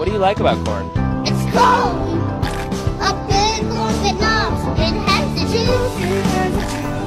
What do you like about corn? It's cold. A big corn that knobs. It has the juice.